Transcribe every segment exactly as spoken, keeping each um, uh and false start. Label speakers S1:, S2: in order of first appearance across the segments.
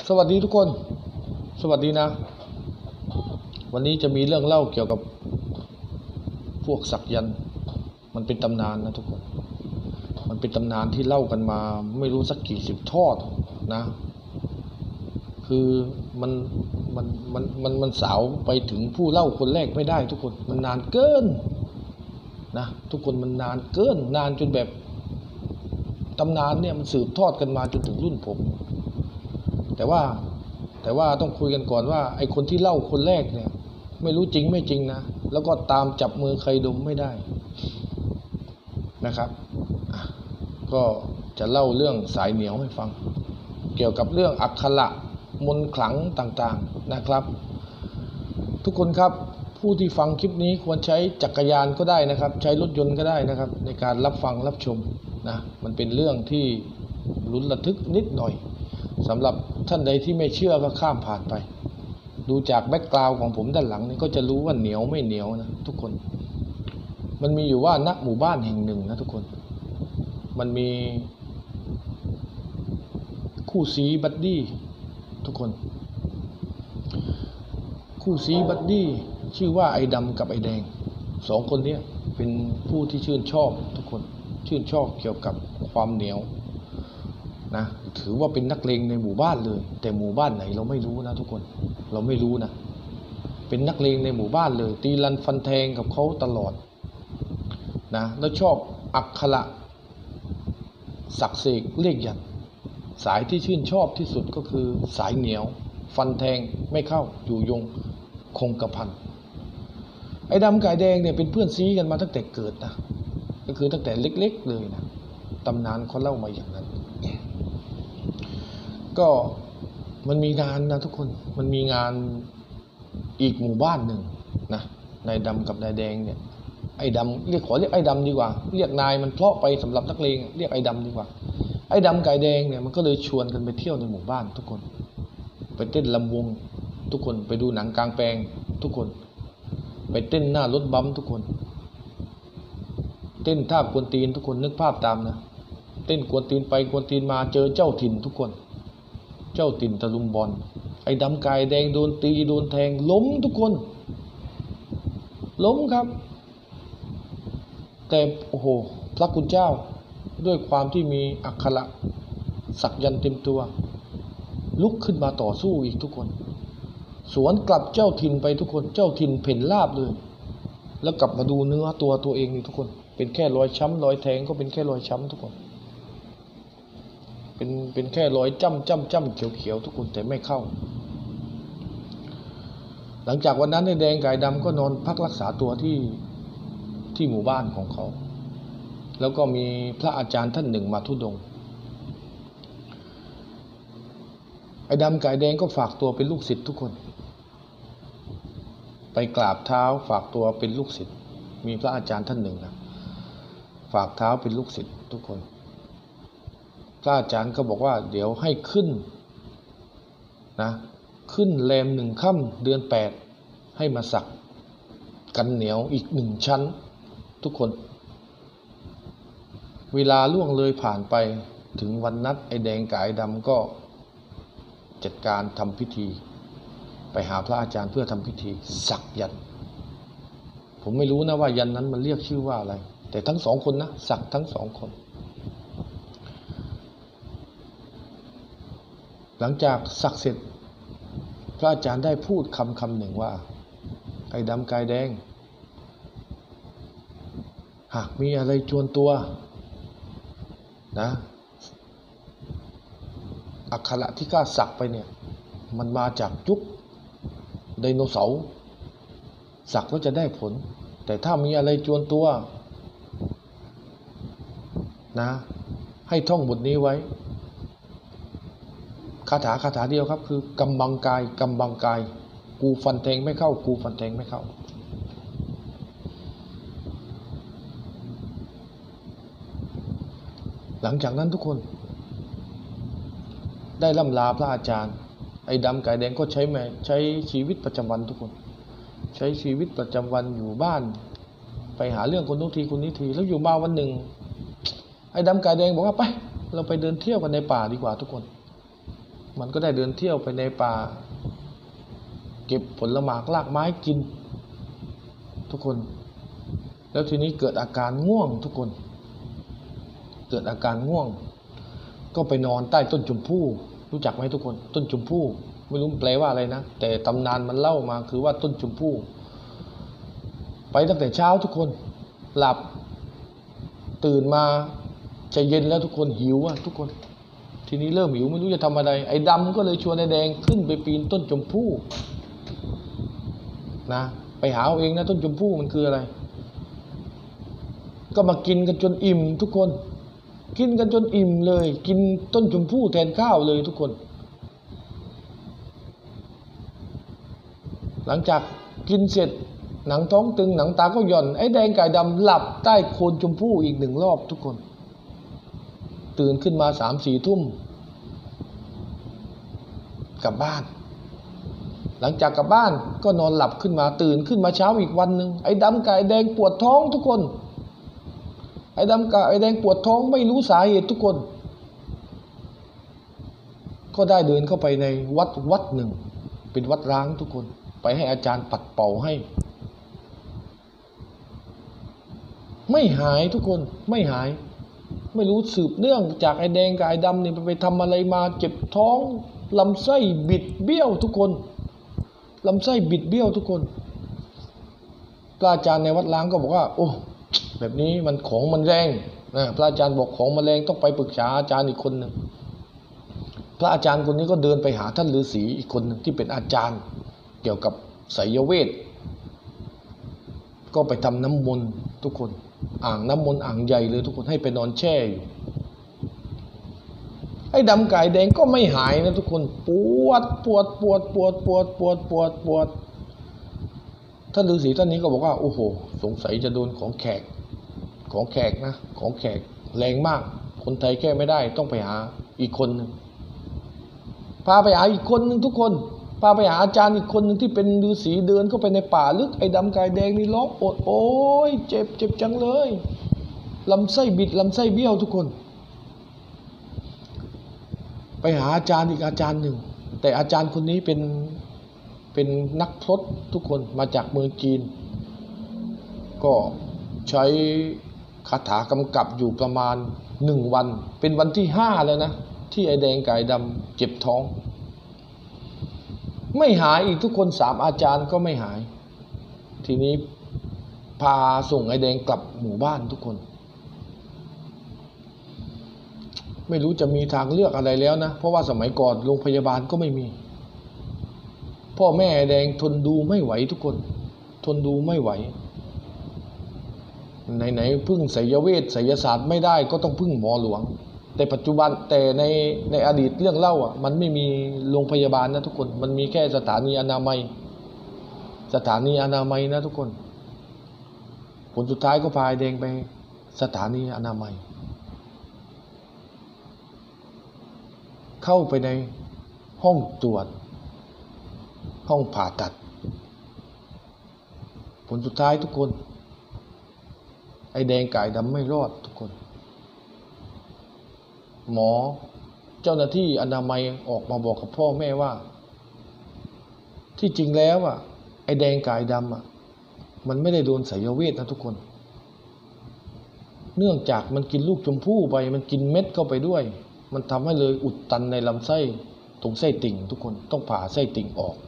S1: สวัสดีทุกคนสวัสดีนะวันนี้จะมีเรื่องเล่าเกี่ยวกับพวกสักยันต์มันเป็นตำนานนะทุกคนมันเป็นตำนานที่เล่ากันมาไม่รู้สักกี่สิบทอดนะคือมันมันมันมันมันสาวไปถึงผู้เล่าคนแรกไม่ได้ทุกคนมันนานเกินนะทุกคนมันนานเกินนานจนแบบตำนานเนี่ยมันสืบทอดกันมาจนถึงรุ่นผมแต่ว่าแต่ว่าต้องคุยกันก่อนว่าไอ้คนที่เล่าคนแรกเนี่ยไม่รู้จริงไม่จริงนะแล้วก็ตามจับมือใครดมไม่ได้นะครับก็จะเล่าเรื่องสายเหนียวให้ฟังเกี่ยวกับเรื่องอักขระมนต์ขลังต่างๆนะครับทุกคนครับผู้ที่ฟังคลิปนี้ควรใช้จักรยานก็ได้นะครับใช้รถยนต์ก็ได้นะครับในการรับฟังรับชมนะมันเป็นเรื่องที่ลุ้นระทึกนิดหน่อยสำหรับท่านใดที่ไม่เชื่อก็ข้ามผ่านไปดูจากแบ็กกราวด์ของผมด้านหลังนี่ก็จะรู้ว่าเหนียวไม่เหนียวนะทุกคนมันมีอยู่ว่าณหมู่บ้านแห่งหนึ่งนะทุกคนมันมีคู่ซีบัดดี้ทุกคนคู่ซีบัดดี้ชื่อว่าไอ้ดำกับไอ้แดงสองคนนี้เป็นผู้ที่ชื่นชอบทุกคนชื่นชอบเกี่ยวกับความเหนียวนะถือว่าเป็นนักเลงในหมู่บ้านเลยแต่หมู่บ้านไหนเราไม่รู้นะทุกคนเราไม่รู้นะเป็นนักเลงในหมู่บ้านเลยตีรันฟันแทงกับเขาตลอดนะแล้วชอบอักขระศักดิ์เสกเลขยันต์สายที่ชื่นชอบที่สุดก็คือสายเหนียวฟันแทงไม่เข้าอยู่ยงคงกระพันไอ้ดำกับไอ้แดงเนี่ยเป็นเพื่อนซีกันมาตั้งแต่เกิดนะก็คือตั้งแต่เล็กๆเลยนะตำนานเขาเล่ามาอย่างนั้นก็มันมีงานนะทุกคนมันมีงานอีกหมู่บ้านหนึ่งนะนายดำกับนายแดงเนี่ยไอ้ดำเรียกขอเรียกไอ้ดำดีกว่าเรียกนายมันเพราะไปสำหรับนักเลงเรียกไอ้ดำดีกว่าไอ้ดำกับไอ้แดงเนี่ยมันก็เลยชวนกันไปเที่ยวในหมู่บ้านทุกคนไปเต้นลำวงทุกคนไปดูหนังกลางแปลงทุกคนไปเต้นหน้ารถบัมทุกคนเต้นท่ากวนตีนทุกคนนึกภาพตามนะเต้นกวนตีนไปกวนตีนมาเจอเจ้าถิ่นทุกคนเจ้าถิ่นตะลุมบอลไอ้ดำกายแดงโดนตีโดนแทงล้มทุกคนล้มครับแต่โอ้โหพระคุณเจ้าด้วยความที่มีอักขระสักยันต์เต็มตัวลุกขึ้นมาต่อสู้อีกทุกคนสวนกลับเจ้าถิ่นไปทุกคนเจ้าถิ่นเพ่นลาบเลยแล้วกลับมาดูเนื้อตัวตัวเองนี่ทุกคนเป็นแค่รอยช้ำรอยแทงก็เป็นแค่รอยช้ำทุกคนเป็นเป็นแค่รอยจ้ำจ้ำจ้ำเขียวเขียวทุกคนแต่ไม่เข้าหลังจากวันนั้นไอ้แดงกับไอ้ดำก็นอนพักรักษาตัวที่ที่หมู่บ้านของเขาแล้วก็มีพระอาจารย์ท่านหนึ่งมาธุดงค์ไอ้ดำกับไอ้แดงก็ฝากตัวเป็นลูกศิษย์ทุกคนไปกราบเท้าฝากตัวเป็นลูกศิษย์มีพระอาจารย์ท่านหนึ่งนะฝากเท้าเป็นลูกศิษย์ทุกคนพระอาจารย์ก็บอกว่าเดี๋ยวให้ขึ้นนะขึ้นแรมหนึ่งค่ำเดือนแปดให้มาสักกันเหนียวอีกหนึ่งชั้นทุกคนเวลาล่วงเลยผ่านไปถึงวันนัดไอ้แดงกับไอ้ดำก็จัดการทำพิธีไปหาพระอาจารย์เพื่อทำพิธีสักยันต์ผมไม่รู้นะว่ายันต์นั้นมันเรียกชื่อว่าอะไรแต่ทั้งสองคนนะสักทั้งสองคนหลังจากสักเสร็จพระอาจารย์ได้พูดคำคำหนึ่งว่าไอ้ดำกายแดงหากมีอะไรจวนตัวนะอักขระที่ข้าสักไปเนี่ยมันมาจากยุคไดโนเสาร์สักแล้วจะได้ผลแต่ถ้ามีอะไรจวนตัวนะให้ท่องบทนี้ไว้คาถาคาถาเดียวครับคือกำบังกายกำบังกายกูฟันแทงไม่เข้ากูฟันแทงไม่เข้าหลังจากนั้นทุกคนได้ล่ำลาพระอาจารย์ไอ้ดำกายแดงก็ใช้แม่ใช้ชีวิตประจำวันทุกคนใช้ชีวิตประจำวันอยู่บ้านไปหาเรื่องคนนู้นทีคนนี้ทีแล้วอยู่มาวันหนึ่งไอ้ดำกายแดงบอกว่าไปเราไปเดินเที่ยวกันในป่าดีกว่าทุกคนมันก็ได้เดินเที่ยวไปในป่าเก็บผลหมากรากไม้กินทุกคนแล้วทีนี้เกิดอาการง่วงทุกคนเกิดอาการง่วงก็ไปนอนใต้ต้นชมพู่รู้จักไหมทุกคนต้นชมพู่ไม่รู้แปลว่าอะไรนะแต่ตำนานมันเล่ามาคือว่าต้นชมพู่ไปตั้งแต่เช้าทุกคนหลับตื่นมาจะเย็นแล้วทุกคนหิวอ่ะทุกคนทีนี้เริ่มหิวไม่รู้จะทำอะไรไอ้ดำก็เลยชวนไอ้แดงขึ้นไปปีนต้นชมพู่นะไปหาเอาเองนะต้นชมพู่มันคืออะไรก็มากินกันจนอิ่มทุกคนกินกันจนอิ่มเลยกินต้นชมพู่แทนข้าวเลยทุกคนหลังจากกินเสร็จหนังท้องตึงหนังตาก็หย่อนไอ้แดงไก่ดำหลับใต้โคนชมพู่อีกหนึ่งรอบทุกคนตื่นขึ้นมาสามสี่ทุ่มกลับบ้านหลังจากกลับบ้านก็นอนหลับขึ้นมาตื่นขึ้นมาเช้าอีกวันหนึ่งไอ้ดำกับไอ้แดงปวดท้องทุกคนไอ้ดำกับไอ้แดงปวดท้องไม่รู้สาเหตุทุกคนก็ได้เดินเข้าไปในวัดวัดหนึ่งเป็นวัดร้างทุกคนไปให้อาจารย์ปัดเป่าให้ไม่หายทุกคนไม่หายไม่รู้สืบเนื่องจากไอ้แดงกับไอ้ดำเนี่ยไปทำอะไรมาเจ็บท้องลำไส้บิดเบี้ยวทุกคนลำไส้บิดเบี้ยวทุกคนพระอาจารย์ในวัดล้างก็บอกว่าโอ้แบบนี้มันของมันแรงนะพระอาจารย์บอกของมันแรงต้องไปปรึกษาอาจารย์อีกคนหนึ่งพระอาจารย์คนนี้ก็เดินไปหาท่านฤาษีอีกคนหนึ่งที่เป็นอาจารย์เกี่ยวกับไสยเวทก็ไปทำน้ำมนต์ทุกคนอ่างน้ำมนต์อ่างใหญ่เลยทุกคนให้ไปนอนแช่อยู่ไอ้ดำไก่แดงก็ไม่หายนะทุกคนปวดปวดปวดปวดปวดปวดปวดปวดท่านฤาษีท่านนี้ก็บอกว่าโอ้โหสงสัยจะโดนของแขกของแขกนะของแขกแรงมากคนไทยแก้ไม่ได้ต้องไปหาอีกคนหนึ่งพาไปหาอีกคนหนึ่งทุกคนพาไปหาอาจารย์อีกคนหนึ่งที่เป็นฤาษีเดินเข้าไปในป่าลึกไอ้ดำไก่แดงนี่ร้องโอดโอ้ยเจ็บเจ็บจังเลยลำไส้บิดลำไส้เบี้ยวทุกคนไปหาอาจารย์อีกอาจารย์หนึ่งแต่อาจารย์คนนี้เป็นเป็นนักพรตทุกคนมาจากเมืองจีนก็ใช้คาถากำกับอยู่ประมาณหนึ่งวันเป็นวันที่ห้าแล้วนะที่ไอ้แดงไก่ดำเจ็บท้องไม่หายอีกทุกคนสามอาจารย์ก็ไม่หายทีนี้พาส่งไอ้แดงกลับหมู่บ้านทุกคนไม่รู้จะมีทางเลือกอะไรแล้วนะเพราะว่าสมัยก่อนโรงพยาบาลก็ไม่มีพ่อแม่ไอ้แดงทนดูไม่ไหวทุกคนทนดูไม่ไหวไหนๆพึ่งไสยเวทไสยศาสตร์ไม่ได้ก็ต้องพึ่งหมอหลวงแต่ปัจจุบันแต่ในในอดีตเรื่องเล่าอ่ะมันไม่มีโรงพยาบาลนะทุกคนมันมีแค่สถานีอนามัยสถานีอนามัยนะทุกคนผลสุดท้ายก็พาไอ้แดงไปสถานีอนามัยเข้าไปในห้องตรวจห้องผ่าตัดผลสุดท้ายทุกคนไอ้แดงไก่ดำไม่รอดทุกคนหมอเจ้าหน้าที่อนามัยออกมาบอกกับพ่อแม่ว่าที่จริงแล้วอ่ะไอ้แดงไก่ดำอ่ะมันไม่ได้โดนไสยเวทนะทุกคนเนื่องจากมันกินลูกชมพู่ไปมันกินเม็ดเข้าไปด้วยมันทำให้เลยอุดตันในลำไส้ตรงไส้ติ่งทุกคนต้องผ่าไส้ติ่งออก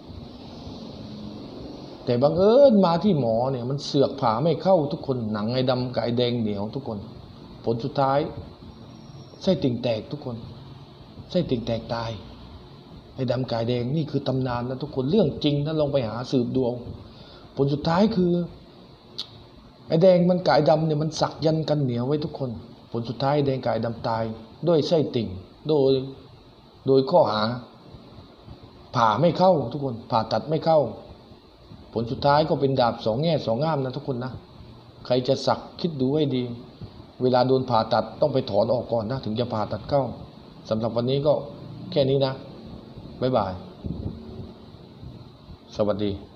S1: แต่บังเอิญมาที่หมอเนี่ยมันเสือกผ่าไม่เข้าทุกคนหนังไอ้ดำกับไอ้แดงเหนียวทุกคนผลสุดท้ายไส้ติ่งแตกทุกคนไส้ติ่งแตกตายไอ้ดำกับไอ้แดงนี่คือตำนานนะทุกคนเรื่องจริงนะลองไปหาสืบดูผลสุดท้ายคือไอ้แดงมันกับไอ้ดำเนี่ยมันสักยันกันเหนียวไว้ทุกคนผลสุดท้ายไอ้แดงกับไอ้ดำตายด้วยไส้ติ่งโดยโดยข้อหาผ่าไม่เข้าทุกคนผ่าตัดไม่เข้าผลสุดท้ายก็เป็นดาบสองแง่สองง่ามนะทุกคนนะใครจะสักคิดดูให้ดีเวลาโดนผ่าตัดต้องไปถอนออกก่อนนะถึงจะผ่าตัดเข้าสำหรับวันนี้ก็แค่นี้นะบ๊ายบายสวัสดี